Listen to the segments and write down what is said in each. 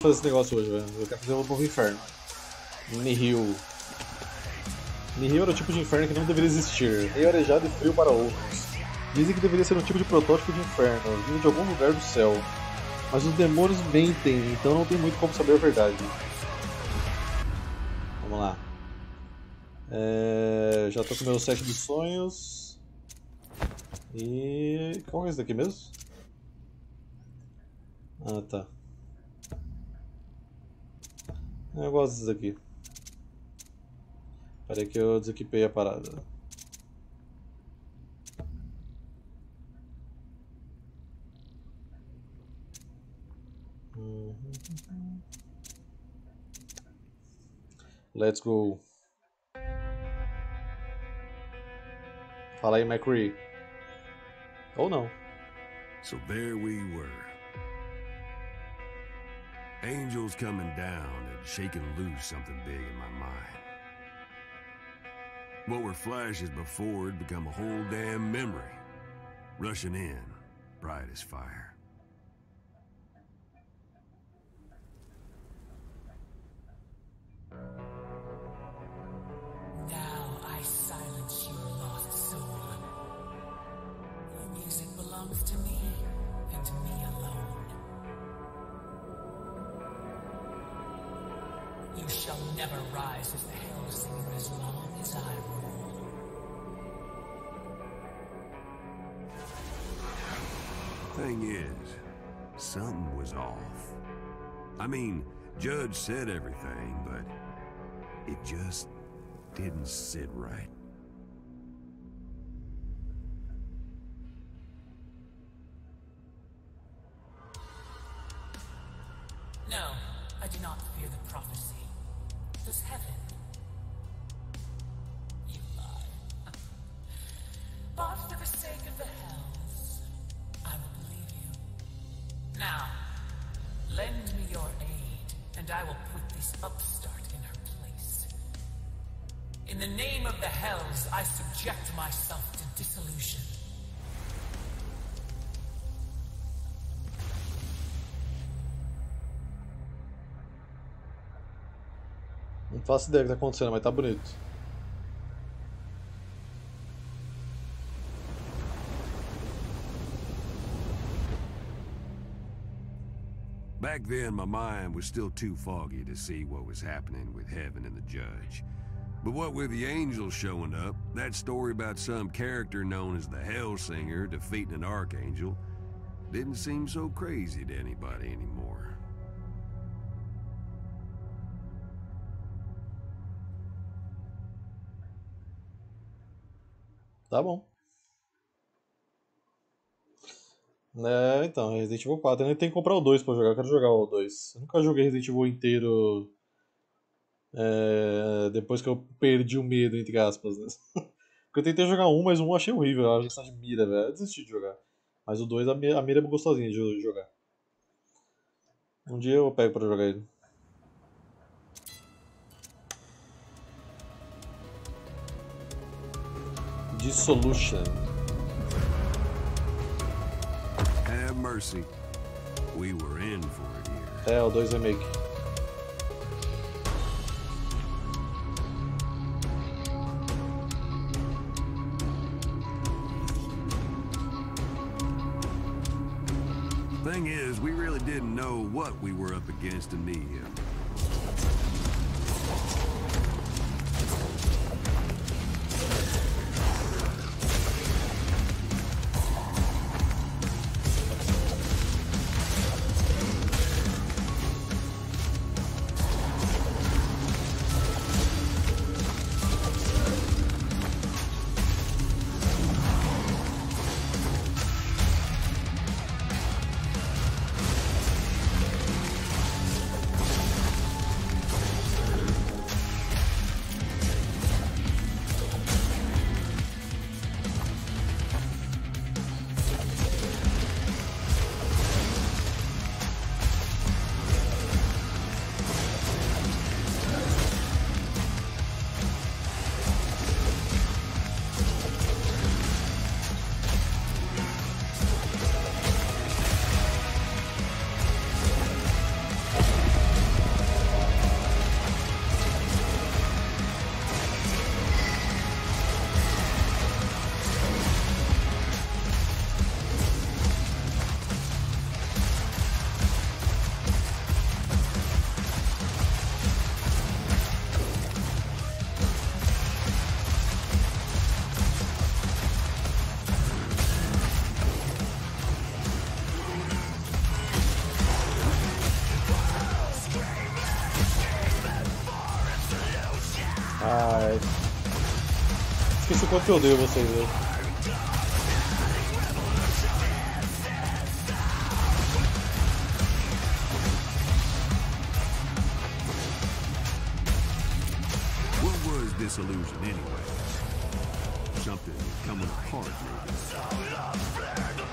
fazer esse negócio hoje, velho. Eu quero fazer o novo inferno. Nihil. Nihil era o tipo de inferno que não deveria existir. Meio arejado e frio para outros. Dizem que deveria ser um tipo de protótipo de inferno, vindo de algum lugar do céu. Mas os demônios mentem, então não tem muito como saber a verdade. Vamos lá. Já tô com o meu set de sonhos. E... qual é esse daqui mesmo? Ah, tá. Eu gosto desse aqui. Peraí que eu desequipei a parada. Let's go. Fala aí, McCree. Ou não. So there we were. Angels coming down and shaking loose something big in my mind. What were flashes before had become a whole damn memory. Rushing in, bright as fire. Now I silence your lost soul. Your music belongs to me, and to me alone. You shall never rise as the Hellsinger as long as I rule. Thing is, something was off. I mean, Judge said everything, but it just didn't sit right. No, I do not fear the prophecy. Does heaven? You lie. But for the sake of the hells, I will believe you. Now, lend me your aid, and I will put this upstart in her place. In the name of the hells, I subject myself to dissolution. Não faço ideia do que tá acontecendo, mas tá bonito. Back then, my mind was still too foggy to see what was happening with heaven and the judge. But what with the angels showing up, that story about some character known as the Hellsinger defeating an archangel didn't seem so crazy to anybody anymore. Tá bom. Então, Resident Evil 4. Eu ainda tenho que comprar o 2 pra jogar. Eu quero jogar o 2. Eu nunca joguei Resident Evil inteiro depois que eu perdi o medo, entre aspas, né? Porque eu tentei jogar um, mas o 1 eu achei horrível. A questão de mira, velho. Eu desisti de jogar. Mas o 2, a mira é gostosinha de jogar. Um dia eu pego pra jogar ele. Dissolution. Have mercy. We were in for it here. O 2 remake. Thing is, we really didn't know what we were up against in Nihil. Ai. Esqueci o quanto eu odeio vocês, velho. What was this illusion anyway? Something coming apart, maybe.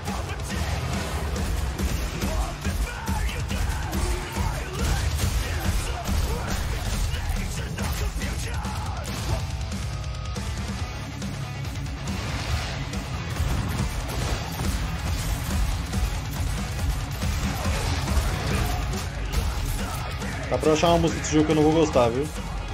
Dá pra eu achar uma música desse jogo que eu não vou gostar, viu?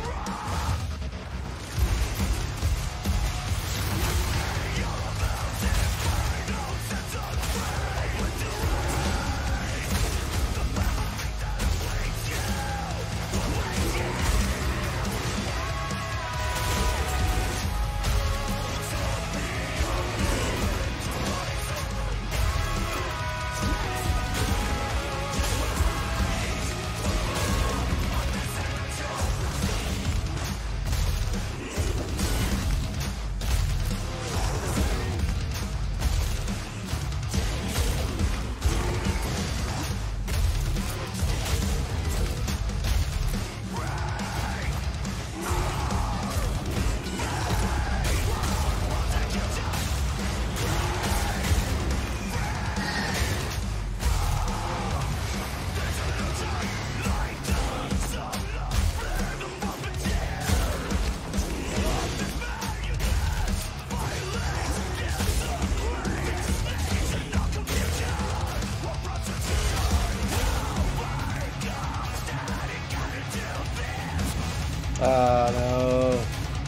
Ah, não.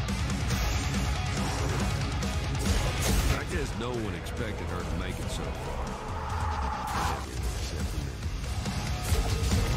I guess no one expected her to make it so far. Except for me.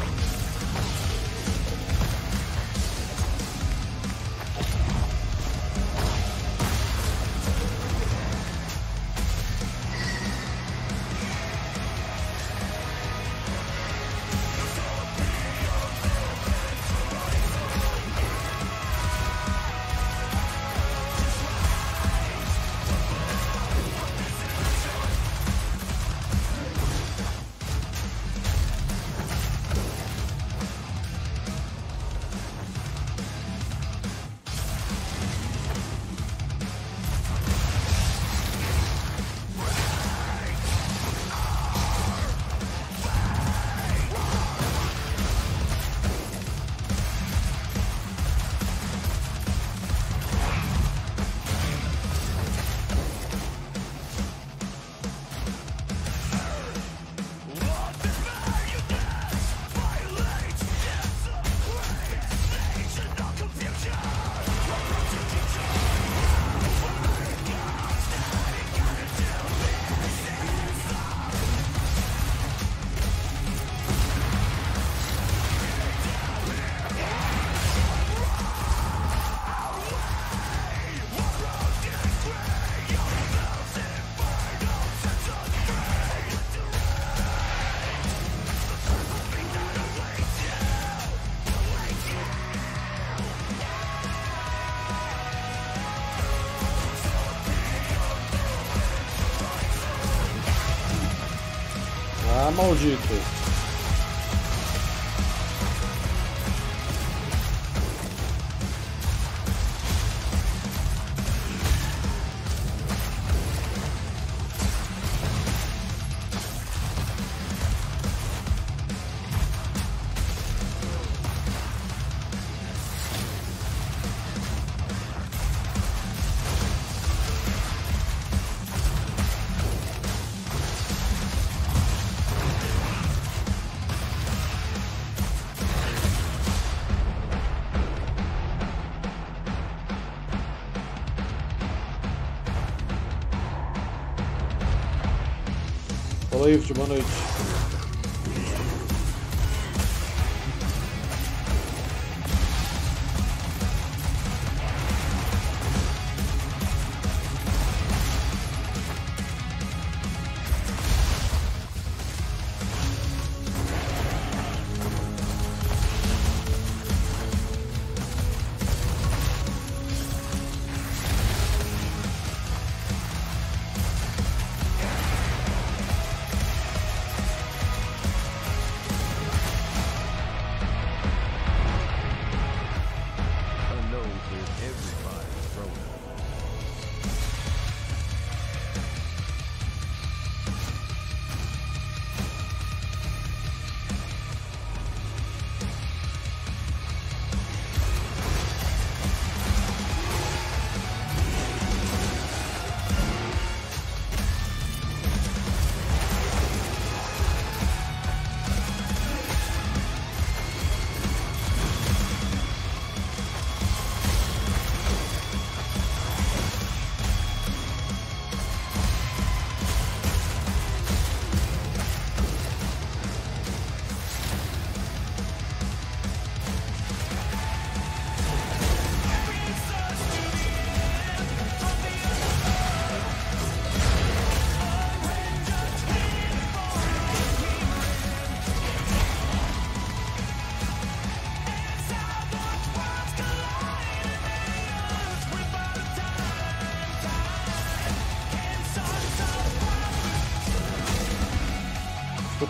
Ah, maldito. Falou, Ift, boa noite.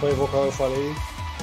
pra invocar, eu falei.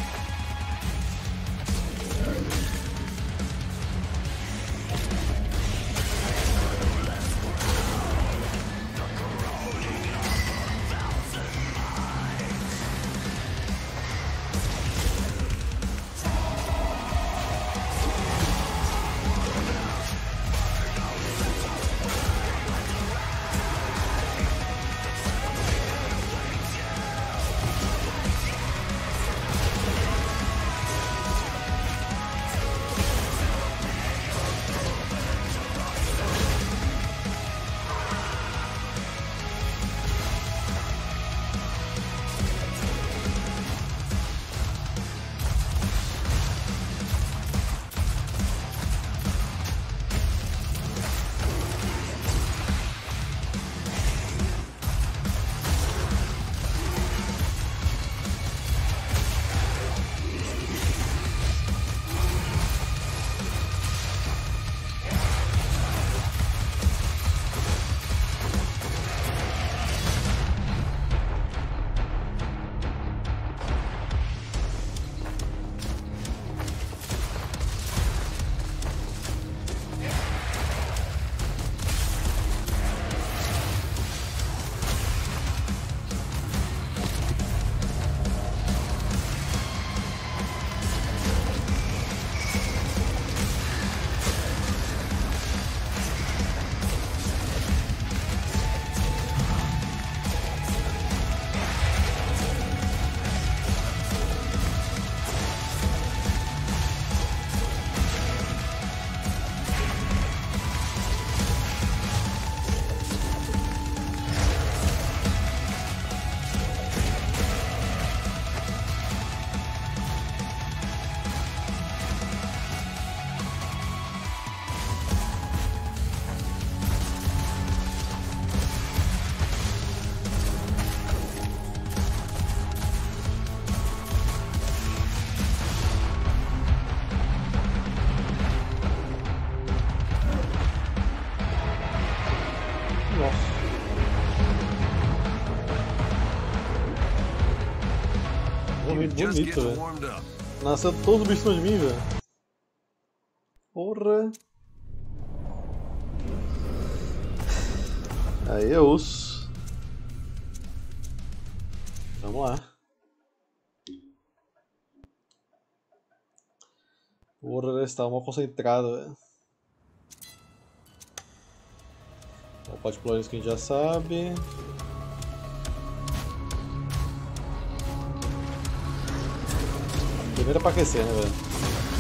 Bonito, velho. Nasceu todos os bichos de mim, velho. Porra. Aí é osso. Vamos lá. Porra, ele está mal concentrado, velho. Pode explorar isso que a gente já sabe. Primeiro é pra aquecer, né, velho?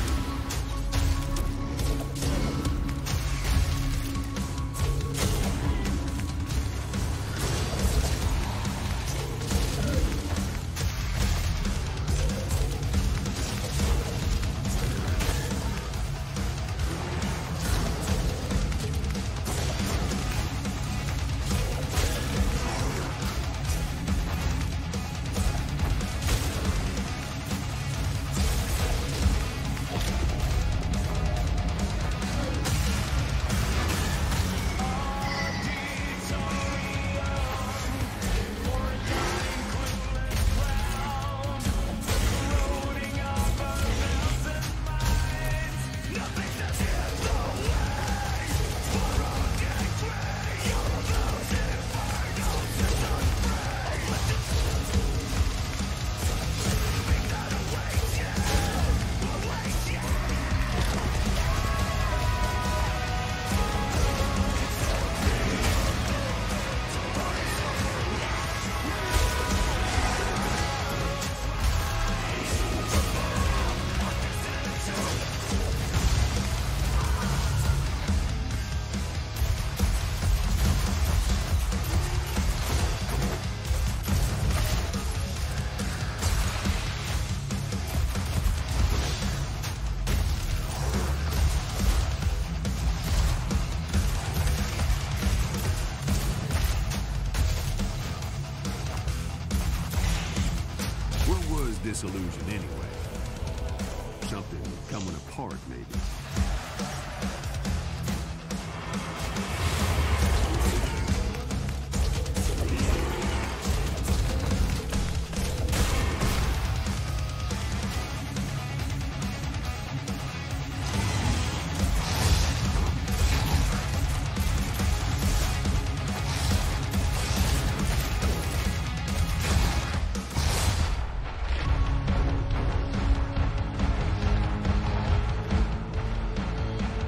Disillusion anyway. Something coming apart, maybe.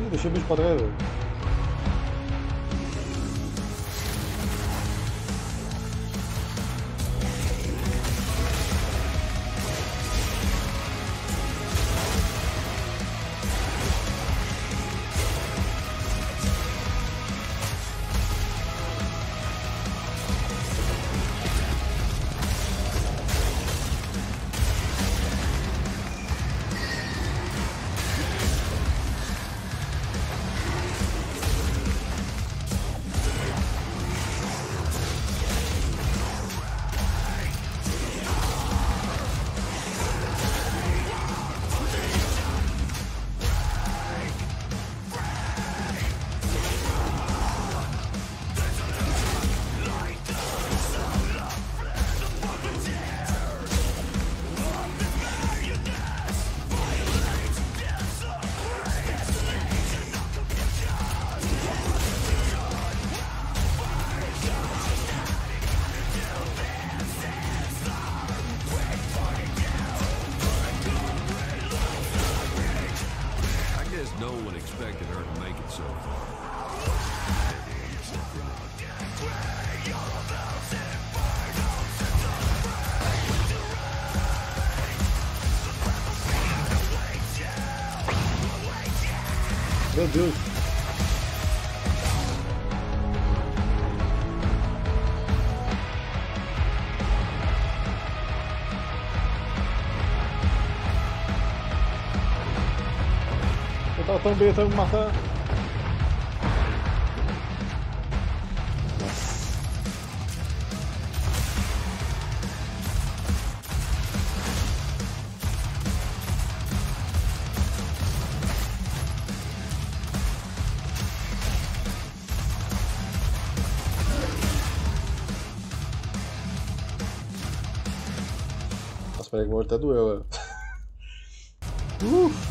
deixei o bicho pra trás, velho. No one expected her to make it so far. Meu Deus. Eu tava tão bem, tava me matar. Nossa, peraí que agora até doeu, velho.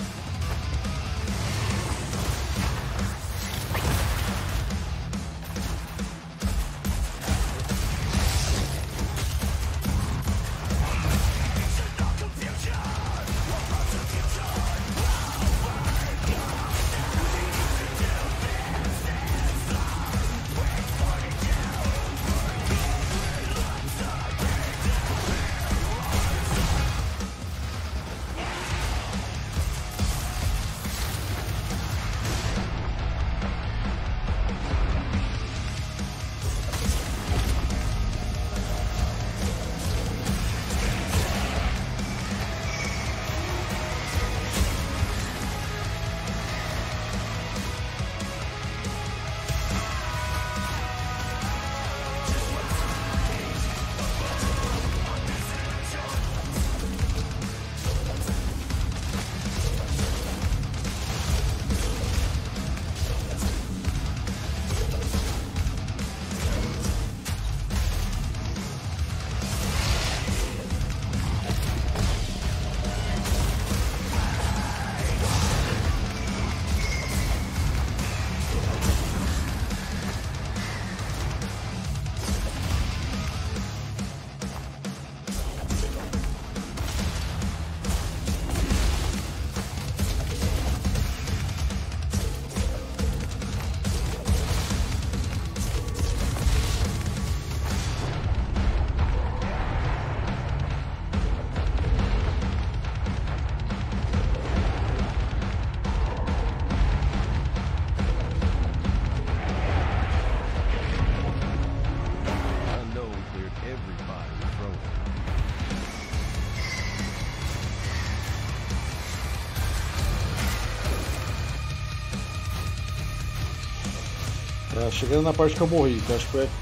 Chegando na parte que eu morri, que eu acho que foi aqui.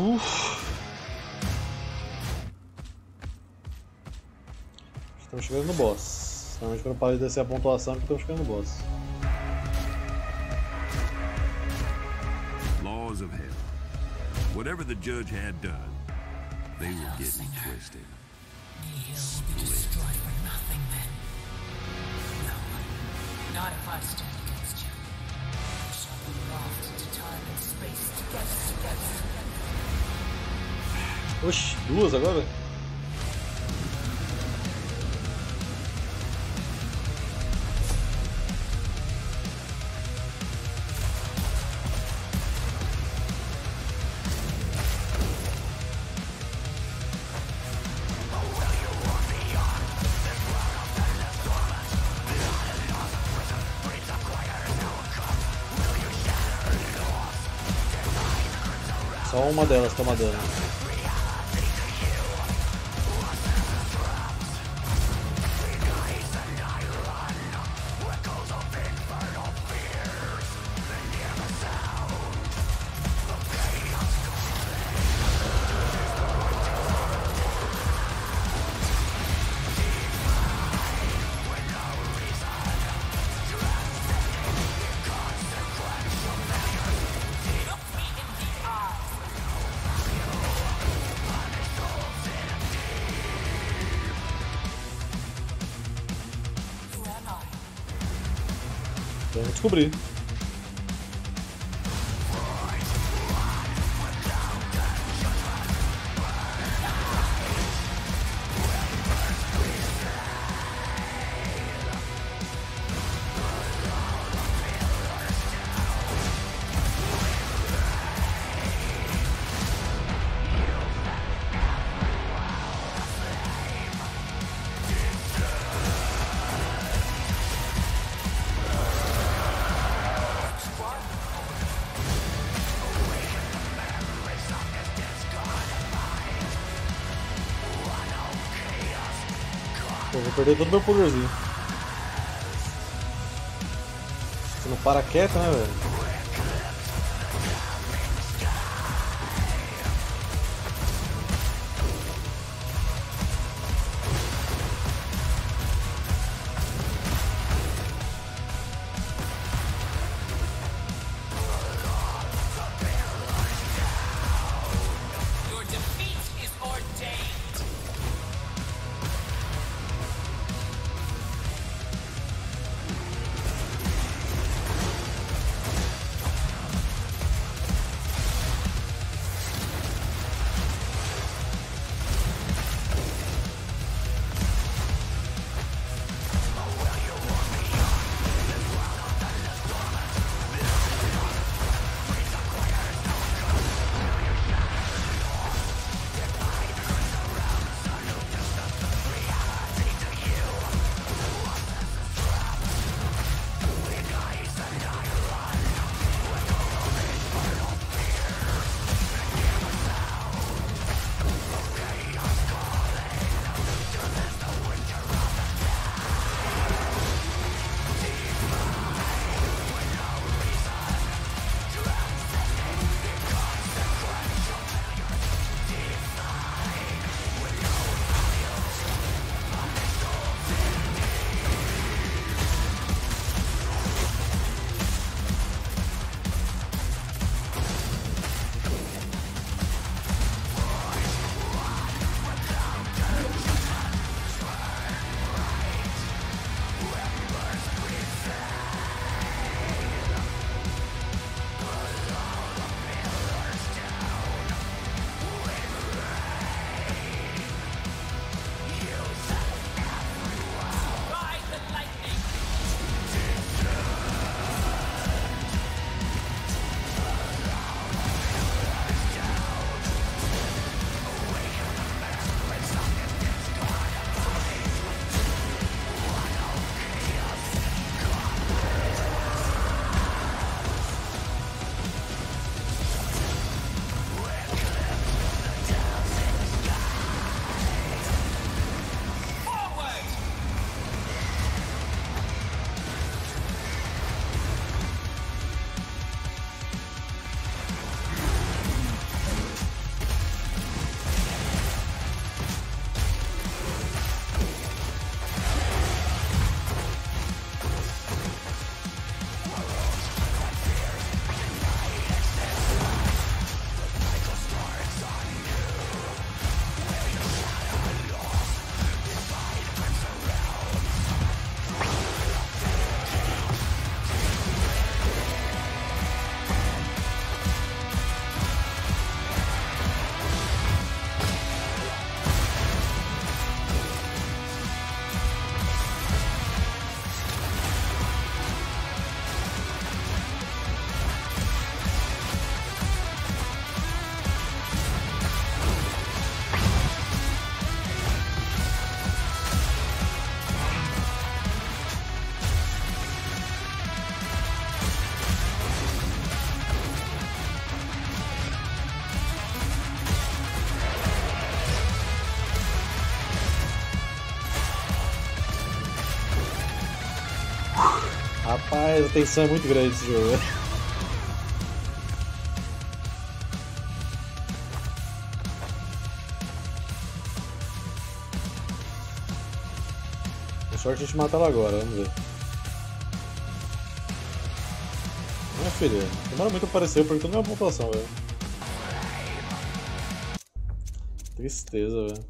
Estamos chegando no boss. Normalmente quando eu paro de descer a pontuação é porque estamos chegando no boss. Laws of hell. Whatever the judge had done, they were getting twisted. Nihil will be destroyed for nothing then. No, not if I stand against you. I shall be lost into time and space together. Oxi, duas agora? Só uma delas toma dano. Vamos descobrir. Pô, vou perder todo o meu poderzinho. Você não para quieto, né, velho? Your defeat is ordained. Rapaz, a tensão é muito grande esse jogo. Com sorte a gente mata ela agora, vamos ver. Minha filha, demora muito a aparecer, porque não é uma pontuação, velho. Tristeza, velho.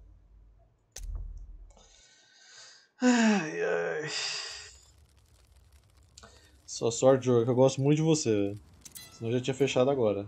Ai, ai. Só sorte, jogo, que eu gosto muito de você, velho. Senão eu já tinha fechado agora.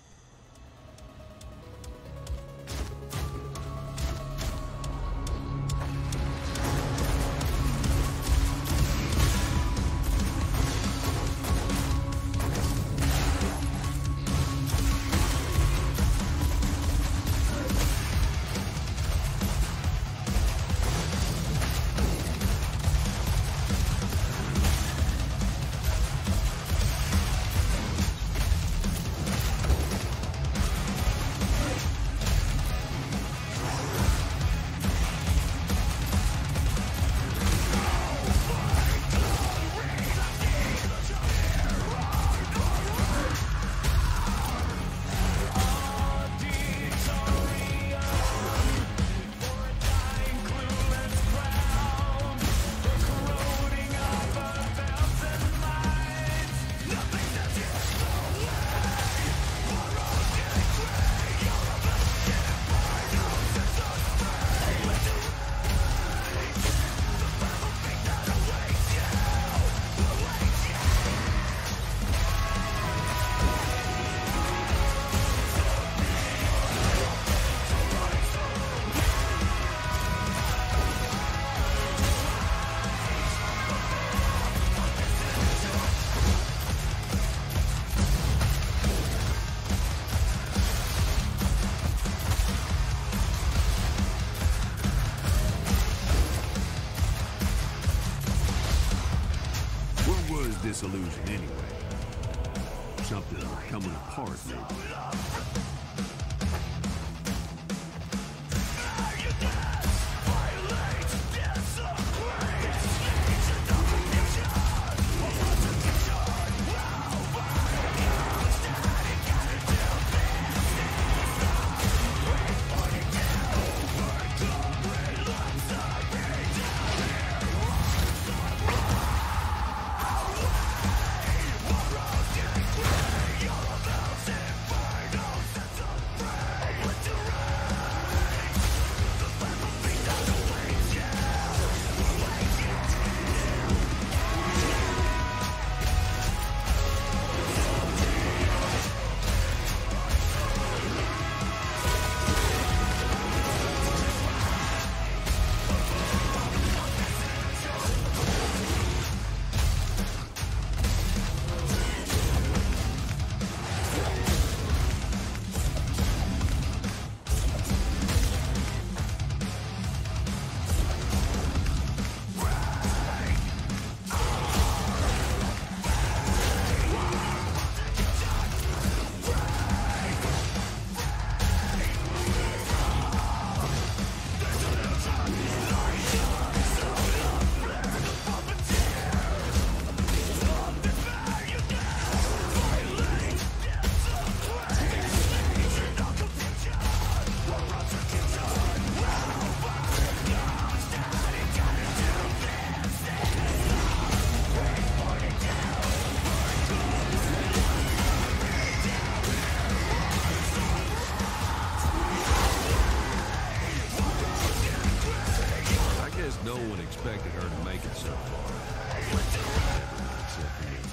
Disillusion anyway. Something coming apart, maybe. No one expected her to make it so far. Everyone except for me.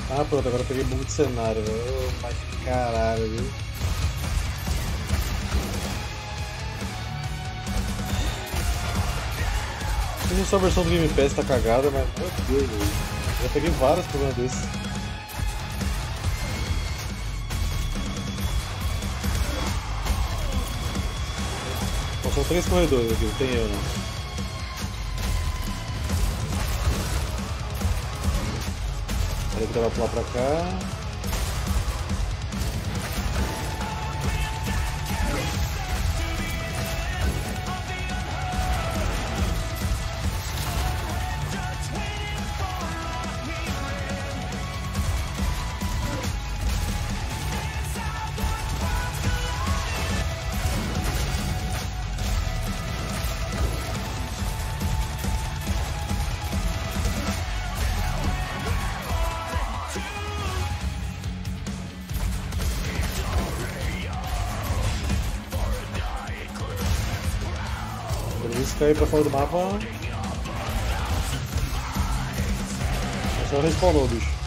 Ah, pronto, agora eu peguei bug de cenário, velho. Oh, mas caralho, viu? Não sei se a versão do Game Pass tá cagada, mas meu Deus, velho. Já peguei vários problemas desses. Bom, são 3 corredores aqui, não tem eu não. Peraí que ela vai pular pra cá. Se cair pra fora do mapa. É só respawnou o bicho.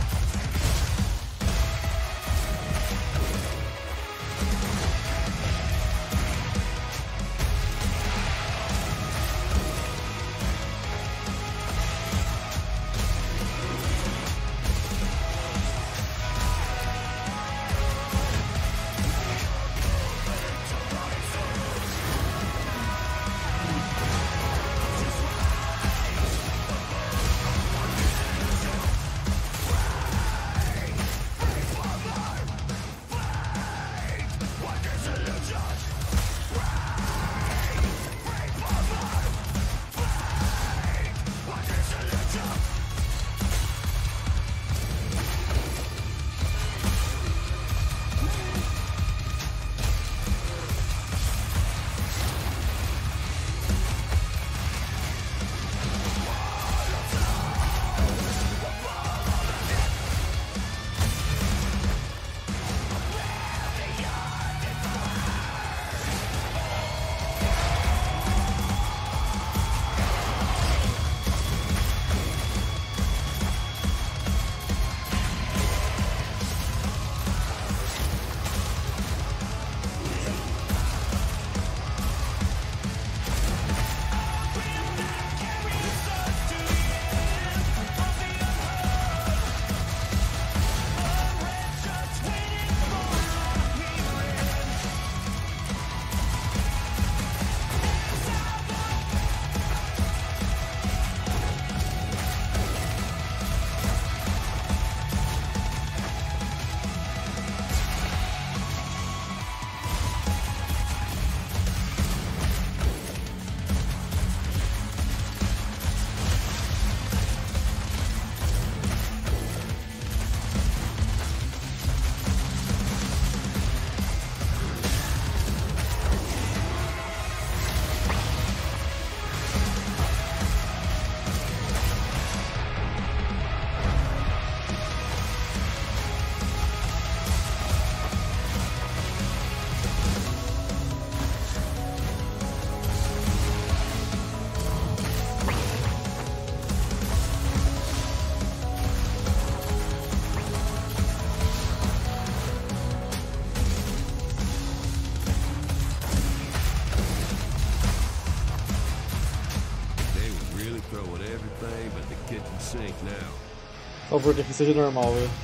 Por favor, que aqui seja normal, velho.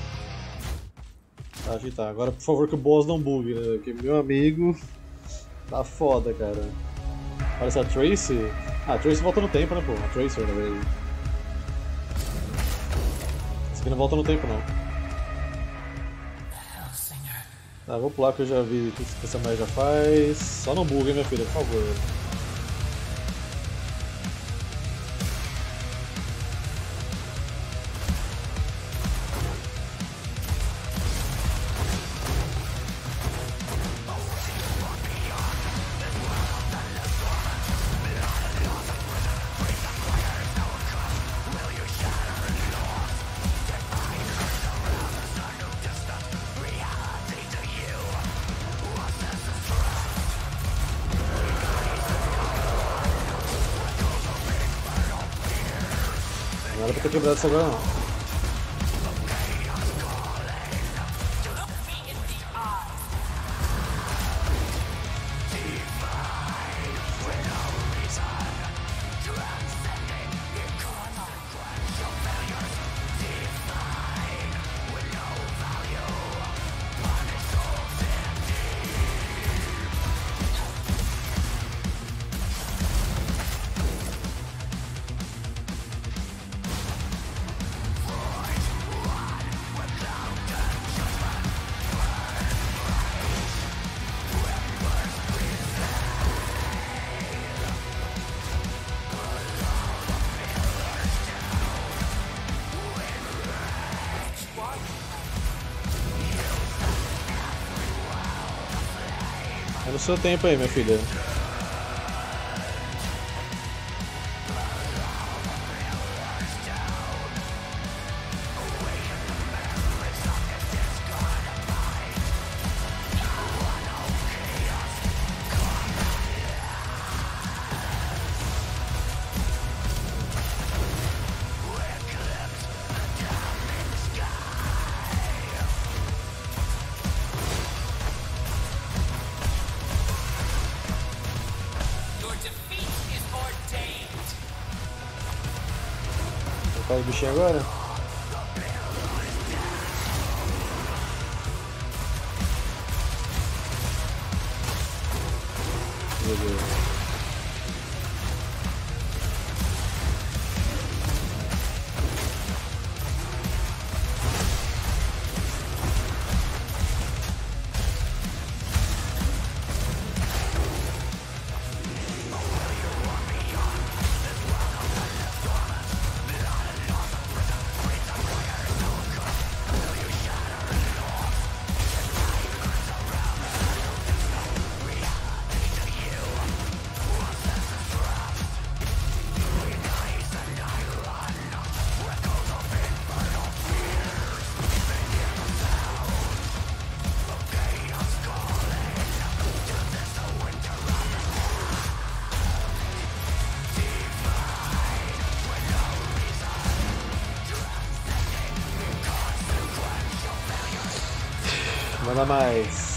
Tá, aqui tá. Agora, por favor, que o boss não bugue, né? Porque meu amigo tá foda, cara. Olha essa Tracy. Ah, a Tracy volta no tempo, né, pô? A Tracer, na verdade. Essa aqui não volta no tempo, não. Tá, vou pular que eu já vi o que essa mulher já faz. Só não bugue, hein, minha filha, por favor. Não era pra ter quebrado isso agora não. seu tempo aí, minha filha. Vou matar o bichinho agora. Beleza. Manda mais.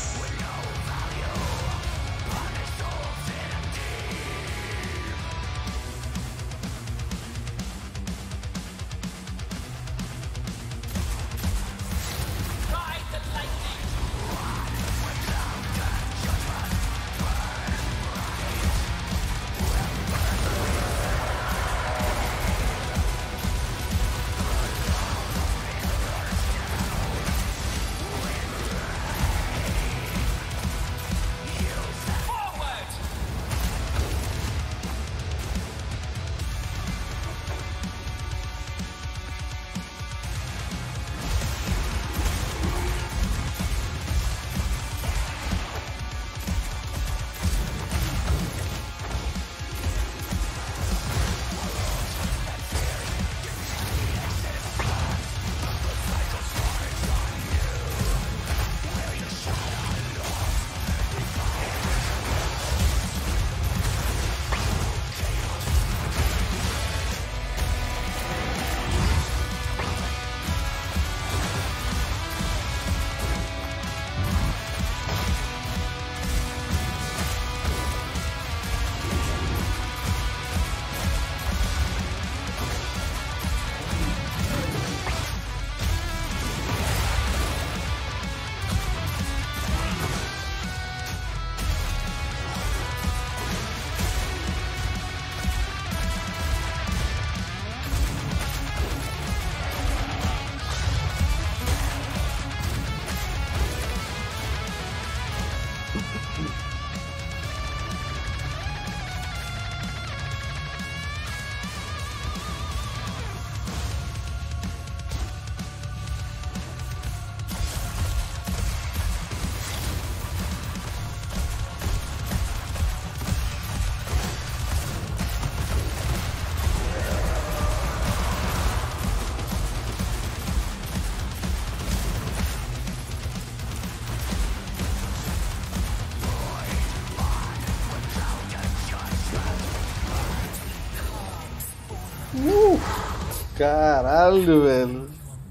Caralho, velho.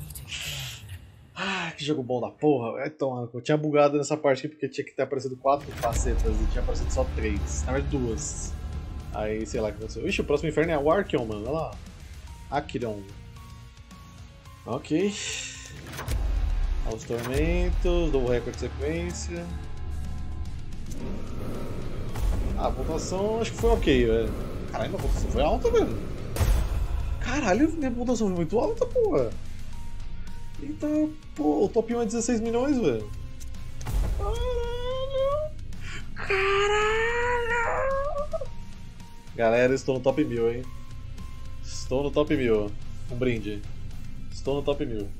Ah, que jogo bom da porra. Então, eu tinha bugado nessa parte aqui porque tinha que ter aparecido 4 facetas e tinha aparecido só 3. Na verdade, 2. Aí, sei lá o que aconteceu. Ixi, o próximo inferno é o Archeon, mano. Olha lá. Acheron. Ok. Aos tormentos, novo recorde de sequência. A pontuação acho que foi ok, velho. Caralho, a pontuação foi alta, velho. Caralho, minha pontuação foi muito alta, porra. Eita, pô, o top 1 é 16 milhões, velho. Caralho! Galera, estou no top 1000, hein. Estou no top 1000. Um brinde. Estou no top 1000.